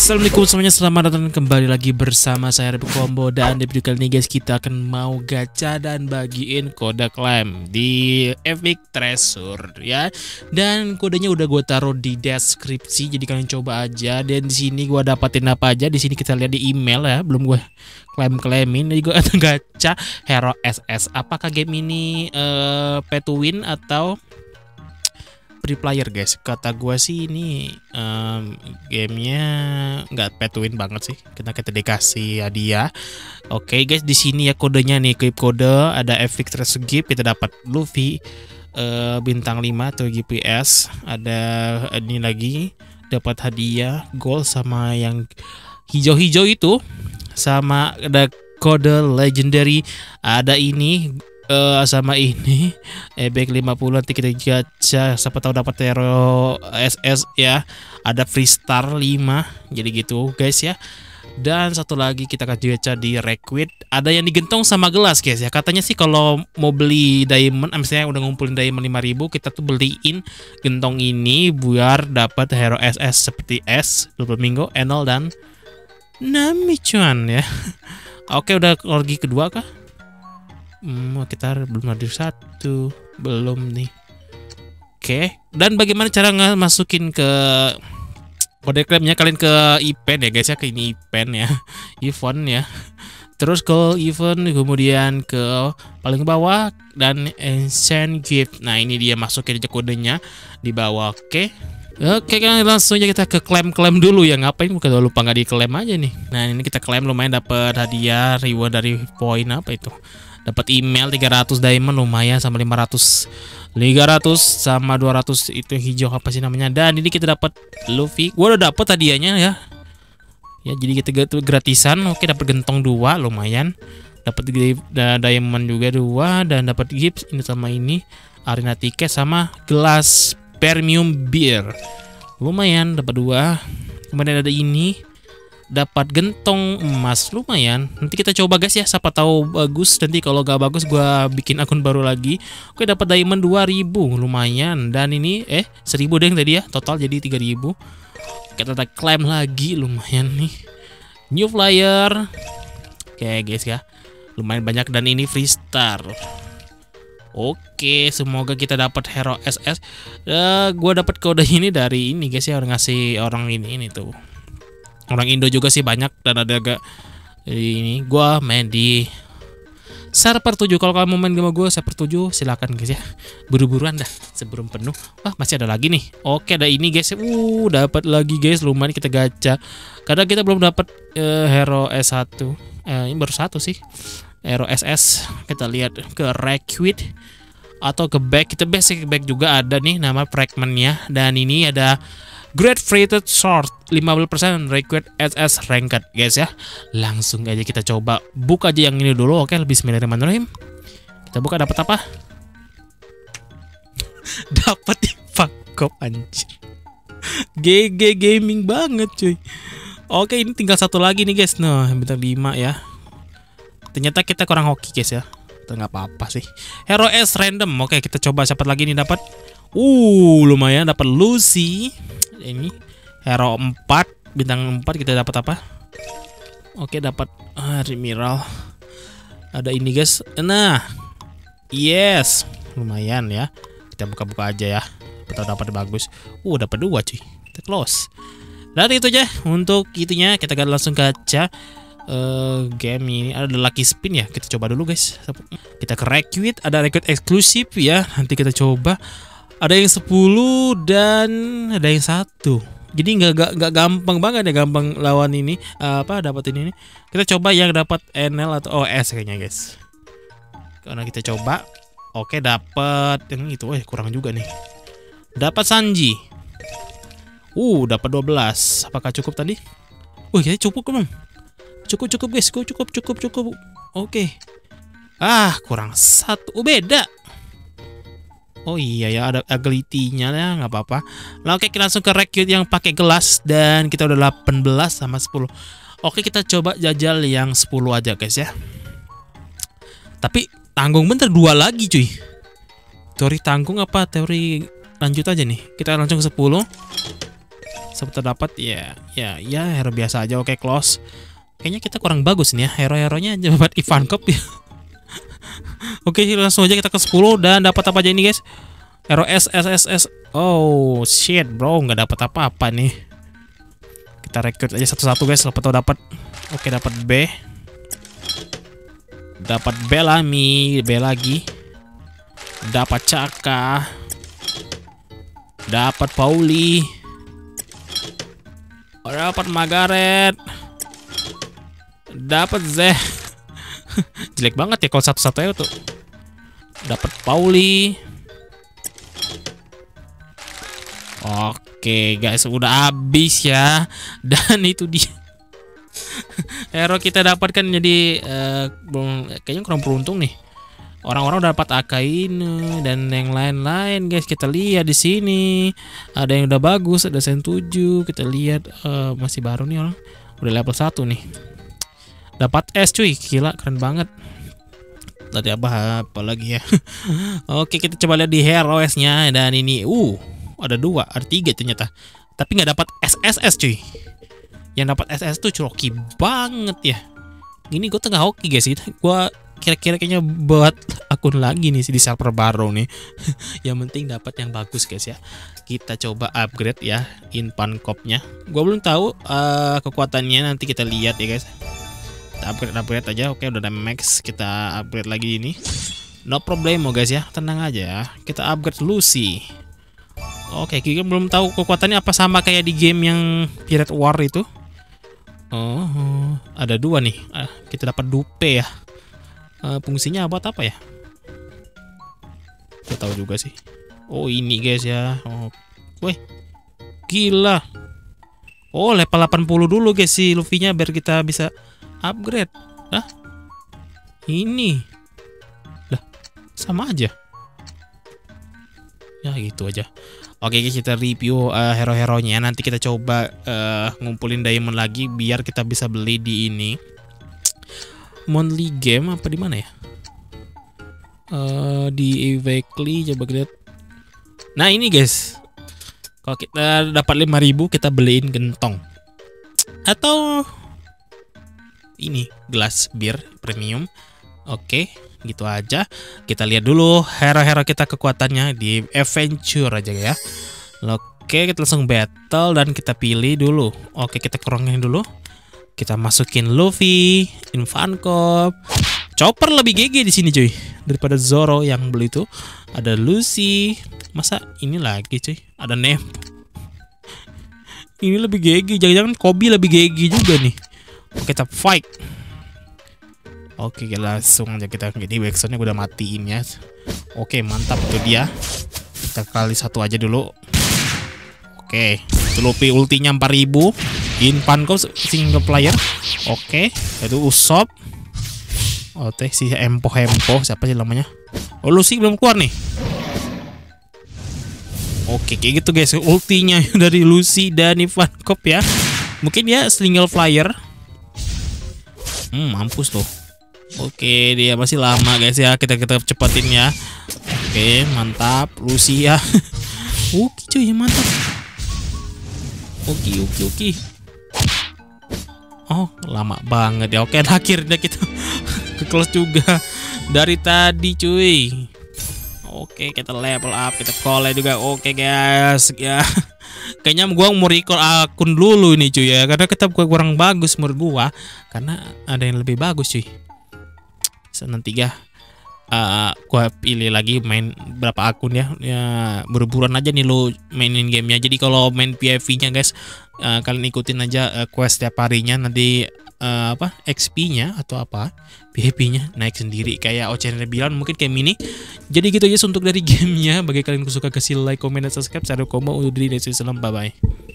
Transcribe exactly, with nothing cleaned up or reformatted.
Assalamualaikum semuanya, selamat datang kembali lagi bersama saya Rebu Combo. Dan di video kali ini guys, kita akan mau gacha dan bagiin kode klaim di Epic Treasure ya. Dan kodenya udah gue taruh di deskripsi, jadi kalian coba aja. Dan di sini gue dapatin apa aja, di sini kita lihat di email ya, belum gue klaim-klaimin. Jadi gue akan gacha Hero S S. Apakah game ini uh, pay to win atau free player guys? Kata gue sih ini um, gamenya nggak pay to win banget sih, kita kita dikasih hadiah. Oke okay, guys, di sini ya kodenya nih, klik kode ada Epic Treasure gift, kita dapat Luffy uh, bintang lima atau G P S, ada ini lagi dapat hadiah gold sama yang hijau-hijau itu, sama ada kode legendary, ada ini Uh, sama ini ebek lima puluh. Nanti kita gacha, siapa tahu dapat Hero S S ya, ada freestar lima, jadi gitu guys ya. Dan satu lagi kita akan gacha di Requit, ada yang digentong sama gelas guys ya. Katanya sih kalau mau beli diamond, misalnya udah ngumpulin diamond lima ribu, kita tuh beliin gentong ini biar dapat Hero S S seperti S, Doflamingo, Enel dan Nami cuan ya. Oke, udah orgi kedua kah? Hmm, kita belum hadir satu, belum nih. Oke, dan bagaimana cara masukin ke kode klaimnya? Kalian ke event ya guys ya, ke ini event ya, event ya. Terus ke event, kemudian ke paling bawah dan ancient gift. Nah ini dia, masukin aja kodenya di bawah. Oke. Oke, kan langsung aja kita ke klaim-klaim dulu ya. Ngapain bukan lupa nggak diklaim aja nih. Nah ini kita klaim, lumayan dapat hadiah reward dari poin apa itu. Dapat email tiga ratus diamond, lumayan, sama lima ratus, tiga ratus sama dua ratus itu hijau apa sih namanya. Dan ini kita dapat Luffy. Gua udah dapat hadiahnya ya. Ya jadi kita gratisan. Oke, dapat gentong dua, lumayan. Dapat diamond juga dua, dan dapat gift ini sama ini, arena tiket sama gelas premium beer. Lumayan dapat dua. Kemudian ada ini, dapat gentong emas, lumayan. Nanti kita coba guys ya, siapa tahu bagus. Nanti kalau gak bagus gua bikin akun baru lagi. Oke, dapat diamond dua ribu, lumayan. Dan ini eh seribu deh yang tadi ya, total jadi tiga ribu. Kita klaim lagi, lumayan nih. New flyer. Oke guys ya, lumayan banyak, dan ini freestar. Oke, semoga kita dapat Hero S S. Uh, gua dapat kode ini dari ini guys ya, orang ngasih orang ini ini tuh. Orang Indo juga sih banyak, dan ada agak ini. Gua main di server tujuh. Kalau kalian mau main sama gue server tujuh, silakan guys ya. Buru-buruan dah sebelum penuh. Wah, masih ada lagi nih. Oke, ada ini guys. Uh, dapat lagi guys, lumayan kita gacha. Karena kita belum dapat uh, Hero S satu. Eh, ini baru satu sih. Hero S S. Kita lihat ke Requit atau ke back. Kita basic back juga ada nih nama fragmentnya. Dan ini ada Great Freighted Sword lima puluh persen Requit S S Ranked guys ya. Langsung aja kita coba buka aja yang ini dulu. Oke, bismillahirrahmanirrahim. Kita buka, dapat apa? Dapat Ifakop anjir. G G gaming banget cuy. Oke, ini tinggal satu lagi nih guys. Nah, bintang lima ya. Ternyata kita kurang hoki guys ya. Nggak apa-apa sih. Hero S random. Oke, kita coba siapa lagi nih dapat. Uh, lumayan dapat Lucy. Ini Hero empat, bintang empat, kita dapat apa? Oke, dapat ah, Admiral. Ada ini guys. Nah, yes, lumayan ya. Kita buka-buka aja ya. Kita dapat bagus. Uh, dapat dua cuy. Kita close. Dan itu aja untuk itunya. Kita akan langsung gacha uh, game ini. Ada lucky spin ya. Kita coba dulu guys. Kita ke Requit, ada Requit eksklusif ya. Nanti kita coba. Ada yang sepuluh dan ada yang satu. Jadi nggak nggak gampang banget ya, gampang lawan ini uh, apa dapetin ini. Kita coba yang dapat N L atau O S kayaknya guys. Karena kita coba. Oke, dapat yang itu. Eh, kurang juga nih. Dapat Sanji. Uh, dapat dua belas. Apakah cukup tadi? Wih, kayaknya cukup belum? Cukup cukup guys. Cukup cukup cukup. Oke. Ah, kurang satu. Oh, beda. Oh iya ya, ada ability-nya ya, nggak apa-apa. Nah, oke, kita langsung ke Requit yang pakai gelas, dan kita udah delapan belas sama sepuluh. Oke, kita coba jajal yang sepuluh aja guys ya. Tapi tanggung bentar, dua lagi cuy. Teori tanggung apa teori lanjut aja nih. Kita langsung ke sepuluh. Siapa dapat ya, ya, ya hero biasa aja. Oke, close. Kayaknya kita kurang bagus nih ya, hero-heronya dapat Ivankov ya. Oke, langsung aja kita ke sepuluh dan dapat apa aja ini guys? Hero S S S S. Oh shit bro, nggak dapat apa-apa nih. Kita rekrut aja satu-satu guys, siapa tahu dapat. Oke, dapat B. Dapat Bellamy, B lagi. Dapat Caka. Dapat Pauli. Dapat Margaret. Dapat Z. Jelek banget ya kalau satu-satu aja tuh. Dapat Pauli. Oke guys, udah habis ya. Dan itu dia hero kita dapatkan, jadi uh, kayaknya kurang beruntung nih. Orang-orang dapat Akainu dan yang lain-lain guys. Kita lihat di sini ada yang udah bagus, ada sen tujuh. Kita lihat uh, masih baru nih orang. Udah level satu nih. Dapat S cuy, gila keren banget. Tadi apa apa lagi ya? Oke, kita coba lihat di hero S-nya dan ini uh ada dua, ada tiga ternyata. Tapi nggak dapat S S S cuy. Yang dapat S S S tuh hoki banget ya. Ini gue tengah hoki guys. Gue kira-kira kayaknya buat akun lagi nih di server baru nih. Yang penting dapat yang bagus guys ya. Kita coba upgrade ya Ivankov-nya. Gue belum tahu uh, kekuatannya, nanti kita lihat ya guys. Kita upgrade upgrade aja. Oke, udah ada max, kita upgrade lagi ini. No problem guys ya, tenang aja. Kita upgrade Lucy. Oke, kita belum tahu kekuatannya apa, sama kayak di game yang Pirate War itu. Oh, ada dua nih. Ah, kita dapat dupe ya. Uh, fungsinya buat apa ya? Gak tahu juga sih. Oh, ini guys ya. Oh, wih, gila. Oh, level delapan puluh dulu guys si Luffy-nya biar kita bisa upgrade. Hah? Ini. Lah, sama aja. Ya gitu aja. Oke guys, kita review uh, hero-heronya. Nanti kita coba uh, ngumpulin diamond lagi biar kita bisa beli di ini. Monthly game apa di mana ya? Uh, di weekly coba lihat. Nah, ini guys. Kalau kita dapat lima ribu kita beliin gentong. Atau ini gelas bir premium. Oke, gitu aja. Kita lihat dulu hero-hero kita kekuatannya di adventure aja ya. Oke, kita langsung battle dan kita pilih dulu. Oke, kita kurangin dulu. Kita masukin Luffy, Ivankov. Chopper lebih G G di sini cuy daripada Zoro yang beli itu. Ada Lucy. Masa ini lagi cuy? Ada Nem. Ini lebih G G. Jangan-jangan Kobe lebih G G juga nih. Oke, kita fight. Oke, langsung aja kita. Jadi backsoundnya udah matiin ya. Oke, mantap itu dia. Kita kali satu aja dulu. Oke, Luffy ultinya empat ribu. Ivankov single player. Oke, itu Usopp. Oh, teh si Empo Empo siapa sih namanya? Oh, Lucy belum keluar nih. Oke, kayak gitu guys. Ultinya dari Lucy dan Ivankov ya. Mungkin dia single player. Hmm, mampus tuh. Oke, dia masih lama guys ya. Kita kita cepetin ya. Oke, mantap Lucy ya. Oke cuy, mantap. Oke, oke, oke. Oh, lama banget ya. Oke, akhirnya kita ke close juga dari tadi cuy. Oke, kita level up, kita call juga. Oke guys ya. Kayaknya gua mau record akun dulu nih cuy ya, karena kita kurang bagus menurut gua. Karena ada yang lebih bagus cuy. Senan tiga uh, gua pilih lagi main berapa akun ya. Ya buru-buruan aja nih lo mainin gamenya. Jadi kalau main P V nya guys, uh, kalian ikutin aja uh, quest tiap harinya. Nanti uh, apa X P nya atau apa P V nya naik sendiri kayak Ocean bilang, mungkin kayak mini. Jadi gitu aja untuk dari gamenya. Bagi kalian yang suka kasih like, comment, dan subscribe. Saya Kombo undur diri dari Salam, bye bye.